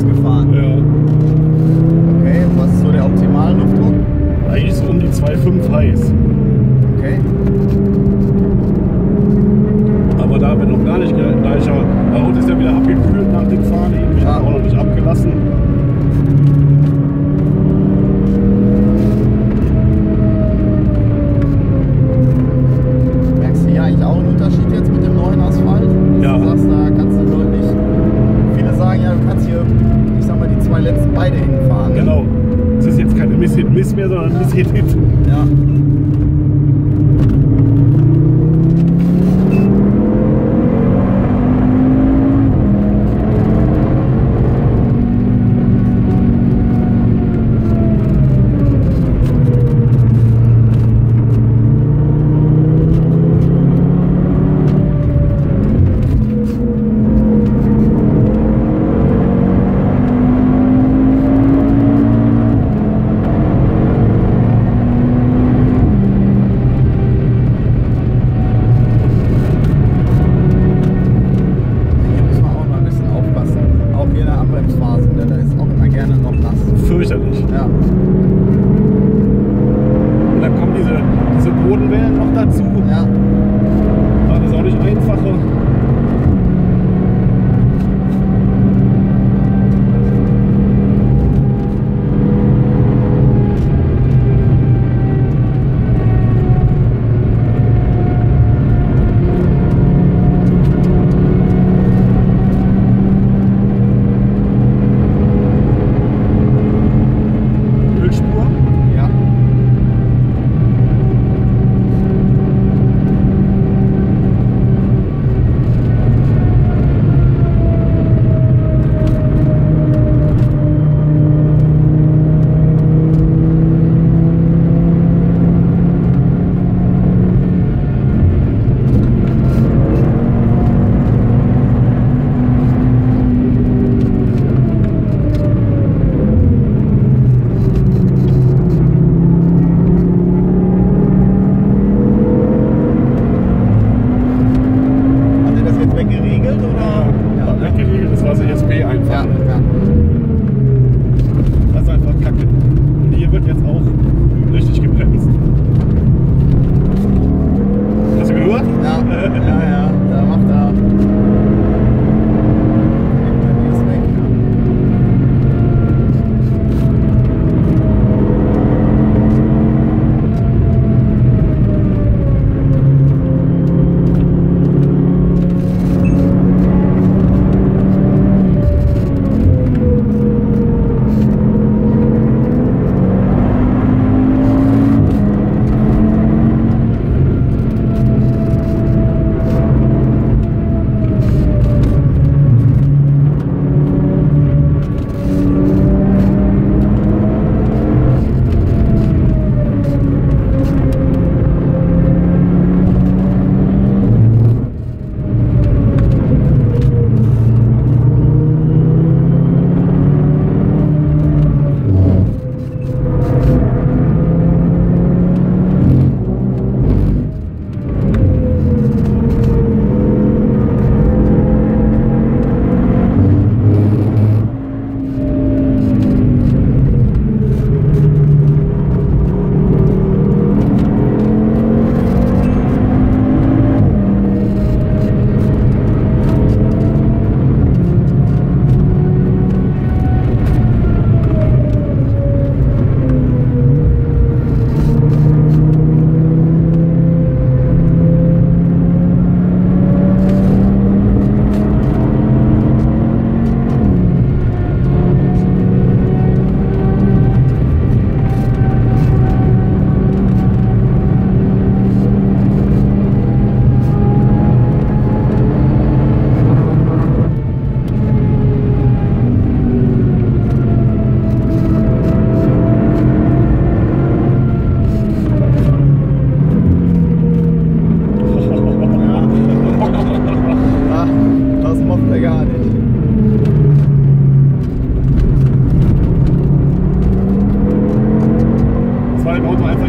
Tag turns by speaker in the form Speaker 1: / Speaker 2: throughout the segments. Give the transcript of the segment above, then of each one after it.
Speaker 1: gefahren.
Speaker 2: Ja.
Speaker 1: Okay, was ist so der optimale Luftdruck?
Speaker 2: Eigentlich so um die 2,5 heiß.
Speaker 1: Okay.
Speaker 2: Aber da wird noch gar nicht gleicher. Das Auto ist ja wieder abgekühlt nach dem Fahren, eben
Speaker 1: Ja.
Speaker 2: auch noch nicht abgelassen.
Speaker 1: Merkst du hier eigentlich auch einen Unterschied jetzt mit dem neuen Asphalt?
Speaker 2: Ja.
Speaker 1: Du sagst, da kannst du deutlich. Viele sagen ja, du kannst hier, ich sag mal, die zwei letzten beide hinfahren. Ne?
Speaker 2: Genau. Es ist jetzt keine Miss-Hit-Miss mehr, sondern Miss-Hit-Hit.
Speaker 1: Ja. Hier muss man auch mal ein bisschen aufpassen. Auch hier in der Anbremsphase, ne? Da ist auch immer gerne noch nass.
Speaker 2: Fürchterlich.
Speaker 1: Ja.
Speaker 2: Und dann kommen diese Bodenwellen noch dazu.
Speaker 1: Ja.
Speaker 2: Das ist auch nicht einfacher. Ölspur.
Speaker 1: Ja. Hat er das jetzt weggeregelt oder?
Speaker 2: Ja,
Speaker 1: ne?
Speaker 2: weggeregelt, das war das ESP einfach.
Speaker 1: Ja,
Speaker 2: Ne?
Speaker 1: ja.
Speaker 2: Das ist einfach kacke. Und hier wird jetzt auch richtig gebremst. Hast du gehört?
Speaker 1: Ja, ja, da macht er. Der ist weg.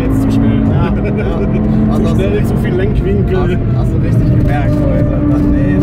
Speaker 2: Lenkwinkel.
Speaker 1: Hast du richtig gemerkt heute. Nee,